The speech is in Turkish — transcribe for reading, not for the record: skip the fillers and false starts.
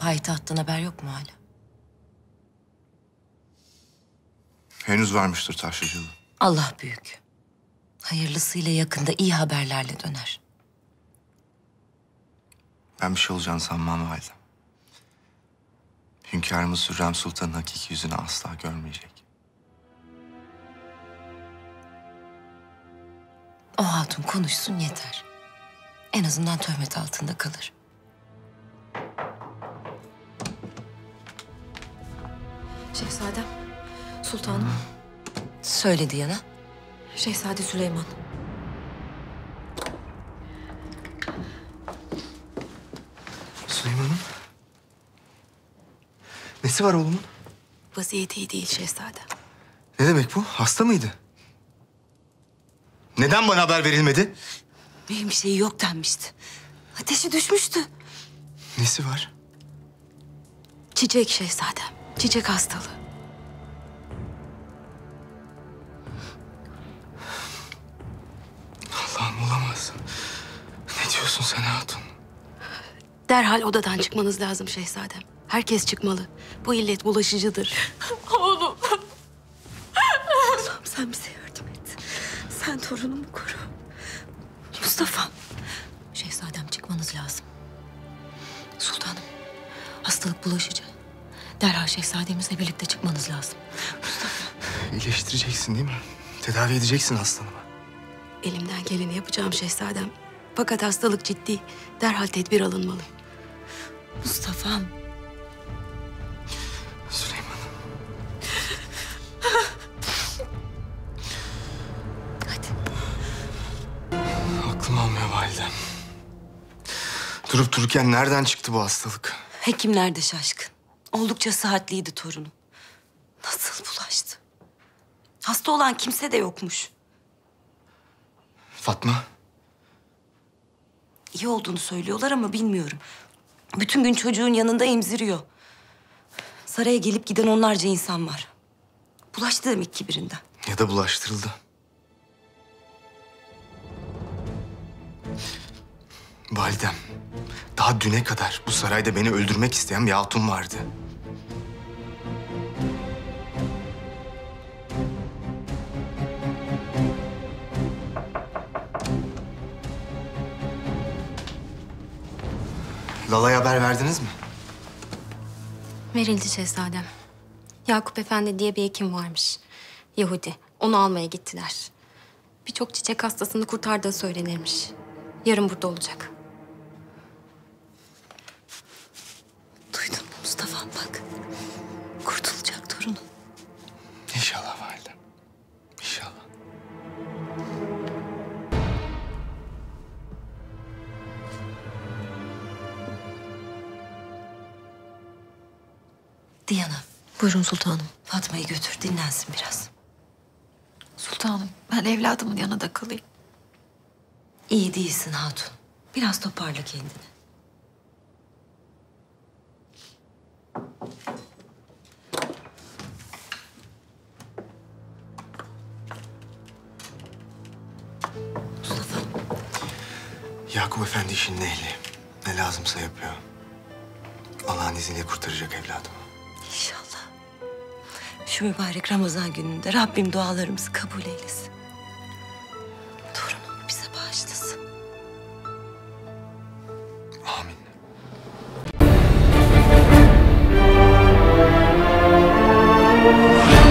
Payitahttan haber yok mu hala? Henüz varmıştır taşrıcılığı. Allah büyük. Hayırlısıyla yakında iyi haberlerle döner. Ben bir şey olacağını sanmam validem. Hünkârımız Hürrem Sultan'ın hakiki yüzünü asla görmeyecek. O hatun konuşsun yeter. En azından töhmet altında kalır. Şehzadem, sultanım. Söyle Diana. Şehzade Süleyman. Süleyman'ım. Nesi var oğlumun? Vaziyeti iyi değil şehzadem. Ne demek bu? Hasta mıydı? Neden bana haber verilmedi? Mühim bir şeyi yok denmişti. Ateşi düşmüştü. Nesi var? Çiçek şehzadem. Çiçek hastalığı. Allah'ım olamaz. Ne diyorsun sen hatun? Derhal odadan çıkmanız lazım şehzadem. Herkes çıkmalı. Bu illet bulaşıcıdır. Oğlum. Allah'ım sen bize yardım et. Sen torunumu koru. Mustafa. Şehzadem çıkmanız lazım. Sultanım. Hastalık bulaşıcı. Derhal şehzademizle birlikte çıkmanız lazım. Mustafa. İyileştireceksin değil mi? Tedavi edeceksin hastalığımı. Elimden geleni yapacağım şehzadem. Fakat hastalık ciddi. Derhal tedbir alınmalı. Mustafa'm. Süleyman'ım. Hadi. Aklım almıyor validem. Durup dururken nereden çıktı bu hastalık? Hekimler de şaşkın. Oldukça sıhhatliydi torunum. Nasıl bulaştı? Hasta olan kimse de yokmuş. Fatma. İyi olduğunu söylüyorlar ama bilmiyorum. Bütün gün çocuğun yanında emziriyor. Saraya gelip giden onlarca insan var. Bulaştı demek ki birinden. Ya da bulaştırıldı. Validem, daha düne kadar bu sarayda beni öldürmek isteyen bir hatun vardı. Lala'ya haber verdiniz mi? Verildi şehzadem. Yakup Efendi diye bir hekim varmış. Yahudi. Onu almaya gittiler. Birçok çiçek hastasını kurtardığı söylenirmiş. Yarın burada olacak. Duydun mu Mustafa'm bak. Kurtulacak torunum. İnşallah validem. İnşallah. Diana, Buyurun sultanım. Fatma'yı götür dinlensin biraz. Sultanım, ben evladımın yanında kalayım. İyi değilsin hatun. Biraz toparla kendini. Mustafa. Yakup Efendi işinin ehli. Ne lazımsa yapıyor. Allah'ın izniyle kurtaracak evladımı. İnşallah. Şu mübarek Ramazan gününde Rabbim dualarımızı kabul eylesin. Torunumu bize bağışlasın. Amin.